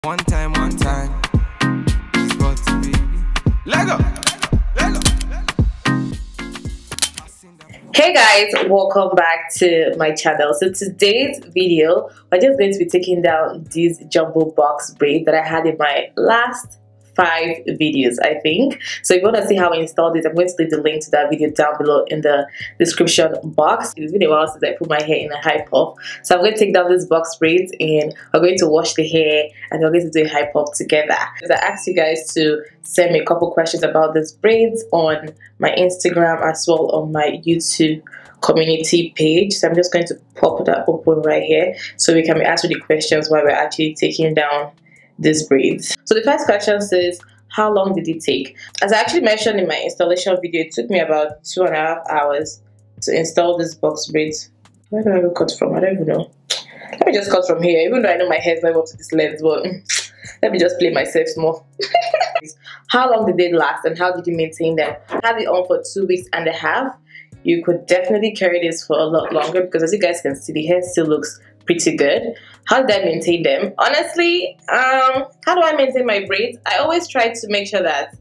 One time, it's got to be Lego. Hey guys, welcome back to my channel. So today's video, we're just going to be taking down these jumbo box braids that I had in my last 5 videos, I think. So if you want to see how I installed it, I'm going to leave the link to that video down below in the description box. It's been a while since I put my hair in a high puff, so I'm going to take down this box braids and we're going to wash the hair and we're going to do a high puff together. Because I asked you guys to send me a couple questions about these braids on my Instagram as well on my YouTube community page. So I'm just going to pop that open right here so we can be answering the questions while we're actually taking down these braids. So the first question says, how long did it take? As I actually mentioned in my installation video, it took me about 2.5 hours to install this box braids. Where do I even cut from? I don't even know. Let me just cut from here, even though I know my hair is not up to this length, but let me just play myself small. How long did they last and how did you maintain them? I had it on for 2.5 weeks. You could definitely carry this for a lot longer because as you guys can see, the hair still looks pretty good. How did I maintain them? Honestly, how do I maintain my braids? I always try to make sure that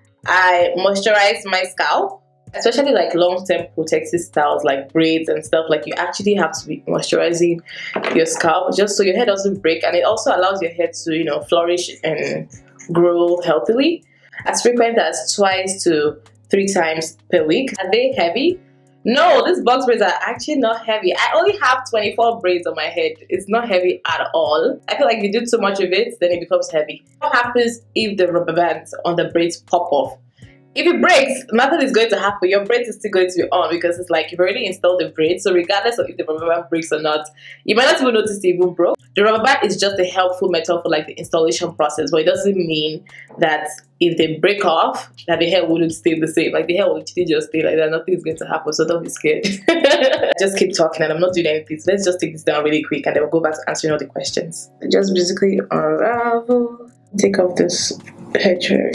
I moisturize my scalp, especially like long-term protective styles like braids and stuff. Like you actually have to be moisturizing your scalp just so your hair doesn't break, and it also allows your hair to, you know, flourish and grow healthily. As frequent as 2 to 3 times per week. Are they heavy? No, these box braids are actually not heavy. I only have 24 braids on my head. It's not heavy at all. I feel like if you do too much of it, then it becomes heavy. What happens if the rubber bands on the braids pop off? If it breaks, nothing is going to happen. Your braids is still going to be on because it's like you've already installed the braids. So regardless of if the rubber band breaks or not, you might not even notice it even broke. The rubber band is just a helpful method for like the installation process, but it doesn't mean that if they break off, that the hair wouldn't stay the same. Like the hair will literally just stay like that. Nothing is going to happen, so don't be scared. Just keep talking and I'm not doing anything. So let's just take this down really quick and then we'll go back to answering all the questions. Just basically unravel, take off this hair cherry.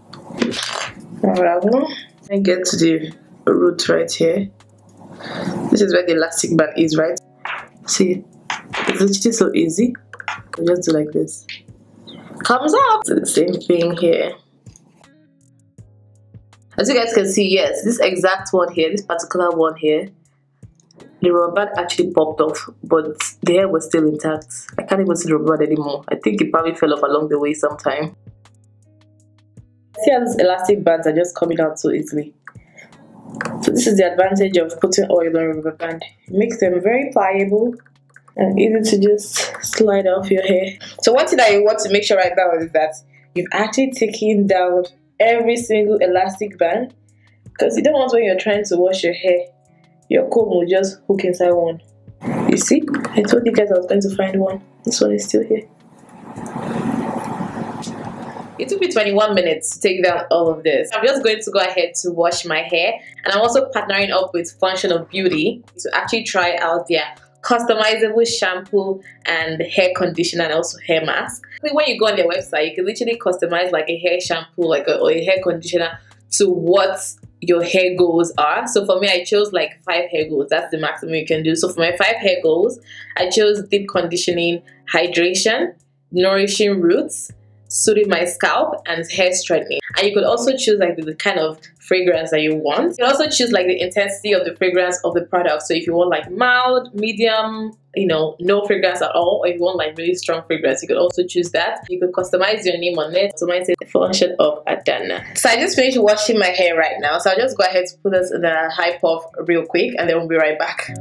Unravel and get to the root right here. This is where the elastic band is, right? See, it's literally so easy. You just do like this. Comes up. So the same thing here. As you guys can see, yes, this exact one here, this particular one here, the rubber band actually popped off, but the hair was still intact. I can't even see the rubber band anymore. I think it probably fell off along the way sometime. See how these elastic bands are just coming out so easily. So this is the advantage of putting oil on a rubber band. It makes them very pliable and easy to just slide off your hair. So one thing that you want to make sure right now is that you've actually taken down every single elastic band, because you don't want when you're trying to wash your hair, your comb will just hook inside one. You see? I told you guys I was going to find one. This one is still here. It took me 21 minutes to take down all of this. I'm just going to go ahead to wash my hair, and I'm also partnering up with Function of Beauty to actually try out their customizable shampoo and hair conditioner and also hair mask. When you go on their website, you can literally customize like a hair shampoo or a hair conditioner to what your hair goals are. So for me, I chose like 5 hair goals. That's the maximum you can do. So for my 5 hair goals, I chose deep conditioning, hydration, nourishing roots, soothing my scalp, and hair straightening. And you could also choose like the kind of fragrance that you want. You can also choose like the intensity of the fragrance of the product. So if you want like mild, medium, you know, no fragrance at all, or if you want like really strong fragrance, you could also choose that. You could customize your name on it. So mine says Function of Adanna. So I just finished washing my hair right now. So I'll just go ahead to put this in the high puff real quick and then we'll be right back.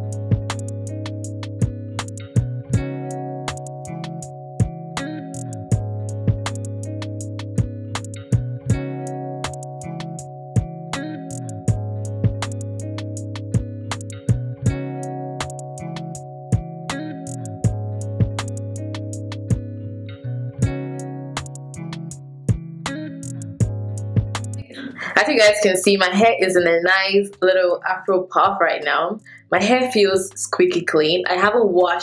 As you guys can see, my hair is in a nice little afro puff right now. My hair feels squeaky clean. I haven't washed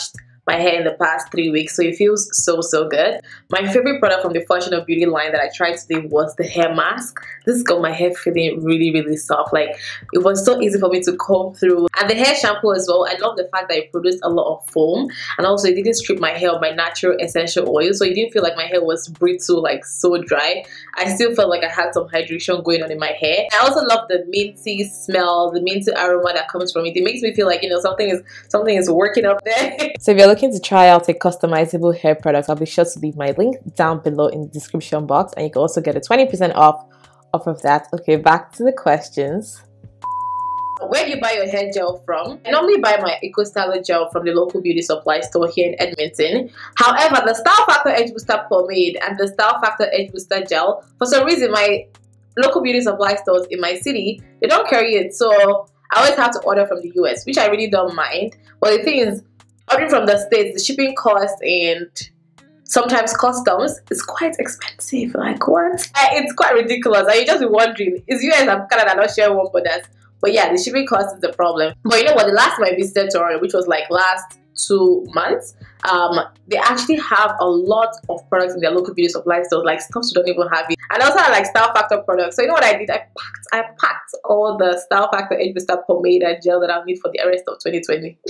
my hair in the past 3 weeks, so it feels so good. My favorite product from the Functional Beauty line that I tried today was the hair mask. This got my hair feeling really soft. Like, it was so easy for me to comb through. And the hair shampoo as well, I love the fact that it produced a lot of foam, and also it didn't strip my hair of my natural essential oil, so it didn't feel like my hair was brittle, like so dry. I still felt like I had some hydration going on in my hair. I also love the minty smell, the minty aroma that comes from it. It makes me feel like, you know, something is working up there. So if you're looking to try out a customizable hair product, I'll be sure to leave my link down below in the description box, and you can also get a 20% off of that. Okay, back to the questions. Where do you buy your hair gel from? I normally buy my Eco Styler gel from the local beauty supply store here in Edmonton. However, the Style Factor Edge Booster pomade and the Style Factor Edge Booster gel, for some reason my local beauty supply stores in my city, they don't carry it, so I always have to order from the US, which I really don't mind. But the thing is, ordering from the States, the shipping cost and sometimes customs is quite expensive. Like, what? It's quite ridiculous. And you just be wondering, is US and Canada not sharing one borders? But yeah, the shipping cost is the problem. But you know what? The last time I visited Toyo, which was like last 2 months, they actually have a lot of products in their local beauty supply stores, like stuff you don't even have it. And I also had like Style Factor products. So you know what I did? I packed all the Style Factor Edge Booster pomade and gel that I'll need for the rest of 2020.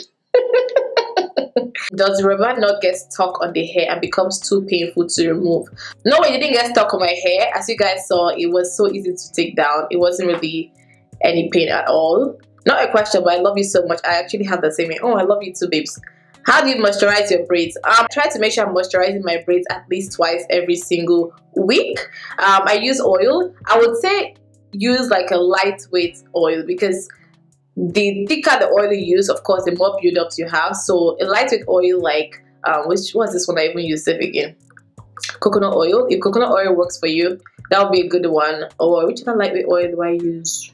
Does the rubber not get stuck on the hair and becomes too painful to remove? No, it didn't get stuck on my hair. As you guys saw, it was so easy to take down. It wasn't really any pain at all. Not a question, but I love you so much. I actually have the same. Oh, I love you too, babes. How do you moisturize your braids? Try to make sure I'm moisturizing my braids at least twice every single week. I use oil. I would say use like a lightweight oil, because the thicker the oil you use, of course, the more build-ups you have. So a lightweight oil like, which was this one I even used it again? Coconut oil. If coconut oil works for you, that would be a good one. Or which other lightweight oil do I use?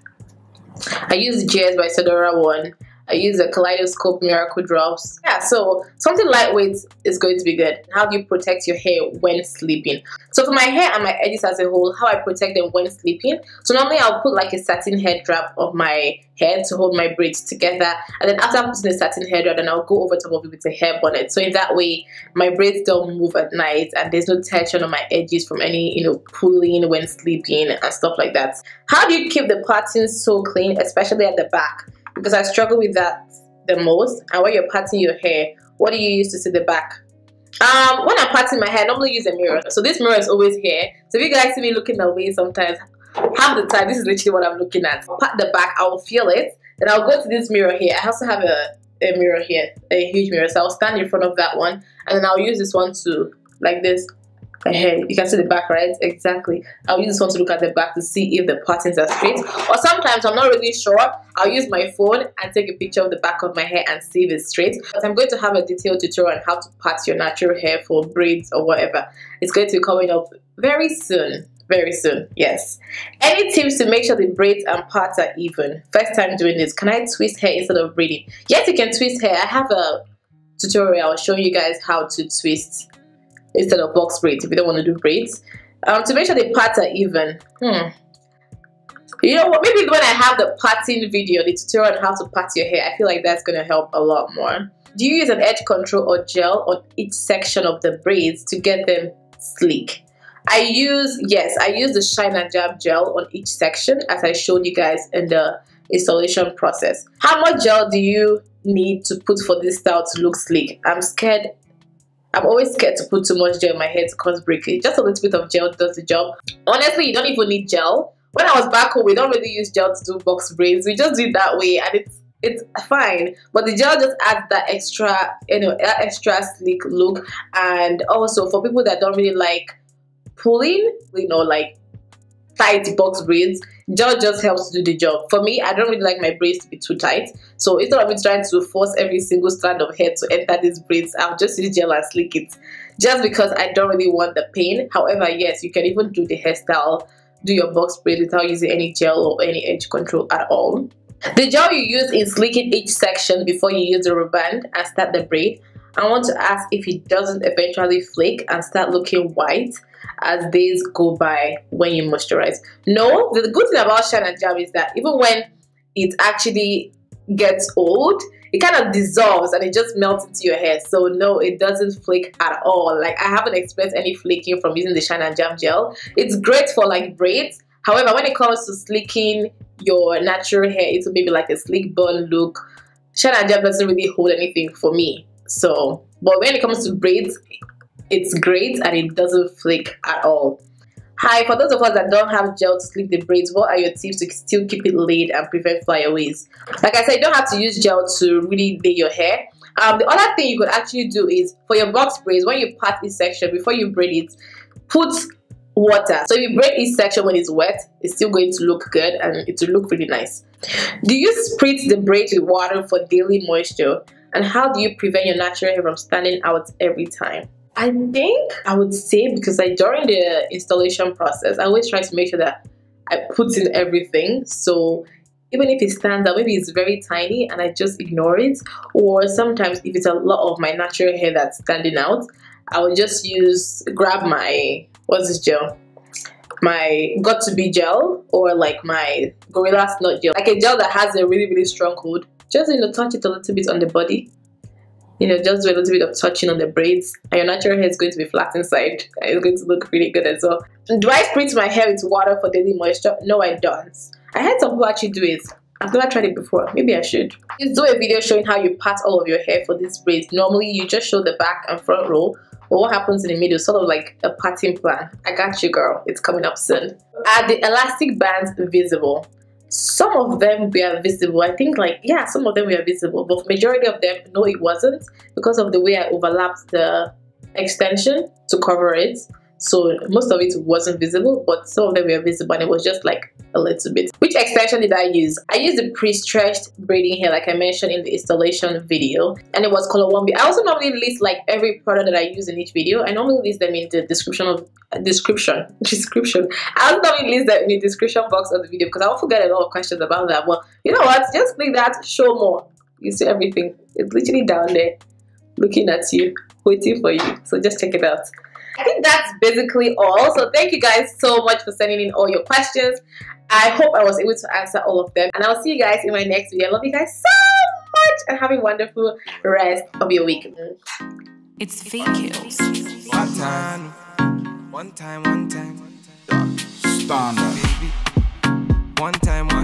I use the GS by Sedora one. I use the Kaleidoscope Miracle Drops. Yeah, so something lightweight is going to be good. How do you protect your hair when sleeping? So for my hair and my edges as a whole, how I protect them when sleeping. So normally I'll put like a satin hair wrap of my hair to hold my braids together. And then after putting the satin hair wrap, then I'll go over top of it with a hair bonnet. So in that way, my braids don't move at night and there's no tension on my edges from any, you know, pulling when sleeping and stuff like that. How do you keep the parting so clean, especially at the back? Because I struggle with that the most. And when you're parting your hair, what do you use to see the back? When I'm parting my hair, I normally use a mirror. So this mirror is always here. So if you guys see me looking away sometimes, half the time, this is literally what I'm looking at. I'll part the back, I will feel it. Then I'll go to this mirror here. I also have a mirror here, a huge mirror. So I'll stand in front of that one. And then I'll use this one to, like this. You can see the back, right? Exactly. I'll use this one to look at the back to see if the patterns are straight. Or sometimes I'm not really sure. I'll use my phone and take a picture of the back of my hair and see if it's straight. But I'm going to have a detailed tutorial on how to part your natural hair for braids or whatever. It's going to be coming up very soon. Very soon, yes. Any tips to make sure the braids and parts are even? First time doing this. Can I twist hair instead of braiding? Yes, you can twist hair. I have a tutorial. I'll show you guys how to twist instead of box braids if you don't want to do braids. To make sure the parts are even. You know what? Maybe when I have the parting video, the tutorial on how to part your hair, I feel like that's going to help a lot more. Do you use an edge control or gel on each section of the braids to get them sleek? I use the Shine and Jab gel on each section, as I showed you guys in the installation process. How much gel do you need to put for this style to look sleek? I'm always scared to put too much gel in my hair to cause breakage. Just a little bit of gel does the job. Honestly, you don't even need gel. When I was back home, we don't really use gel to do box braids. We just do it that way, and it's fine. But the gel just adds that extra, that extra sleek look. And also for people that don't really like pulling, like tight box braids, gel just helps to do the job. For me, I don't really like my braids to be too tight, so instead of me trying to force every single strand of hair to enter these braids, I'll just use gel and slick it, just because I don't really want the pain. However, yes, you can even do the hairstyle, do your box braid without using any gel or any edge control at all. The gel you use in slicking each section before you use the rubber band and start the braid, I want to ask if it doesn't eventually flake and start looking white as days go by when you moisturize. No, the good thing about Shine and Jab is that even when it actually gets old, it kind of dissolves and it just melts into your hair. So no, it doesn't flake at all. Like, I haven't experienced any flaking from using the Shine and Jam gel. It's great for like braids. However, when it comes to slicking your natural hair into maybe like a sleek bun look, Shine and Jam doesn't really hold anything for me. So, but when it comes to braids, it's great and it doesn't flake at all. Hi, for those of us that don't have gel to sleek the braids, what are your tips to still keep it laid and prevent flyaways? Like I said, you don't have to use gel to really lay your hair. The other thing you could actually do is, for your box braids, when you part each section, before you braid it, put water. So if you braid each section when it's wet, it's still going to look good and it will look really nice. Do you spritz the braids with water for daily moisture? And how do you prevent your natural hair from standing out every time? I think I would say, because during the installation process, I always try to make sure that I put in everything. So even if it stands out, maybe it's very tiny and I just ignore it. Or sometimes if it's a lot of my natural hair that's standing out, I will just grab my, what's this gel? My Got To Be gel, or like my Gorilla Snot gel. Like a gel that has a really, really strong hold. Just, touch it a little bit on the body. Just do a little bit of touching on the braids, and your natural hair is going to be flat inside. It's going to look really good as well. Do I spritz my hair with water for daily moisture? No, I don't. I heard some people actually do it. I've never tried it before. Maybe I should. Just do a video showing how you part all of your hair for these braids. Normally, you just show the back and front row, but what happens in the middle, sort of like a parting plan. I got you, girl. It's coming up soon. Are the elastic bands visible? Some of them were visible. I think some of them were visible, but majority of them, no, it wasn't, because of the way I overlapped the extension to cover it. So most of it wasn't visible, but some of them were visible and it was just like a little bit. Which extension did I use? I used the pre-stretched braiding hair, like I mentioned in the installation video, and it was color 1B. I also normally list like every product that I use in each video. I normally list them in the description. I also normally list them in the description box of the video, because I often get a lot of questions about that. Well, you know what? Just click that, show more. You see everything. It's literally down there, looking at you, waiting for you. So just check it out. I think that's basically all. So thank you guys so much for sending in all your questions. I hope I was able to answer all of them, and I'll see you guys in my next video. I love you guys so much and have a wonderful rest of your week. It's fake kills. One time. Standard. Baby. One time.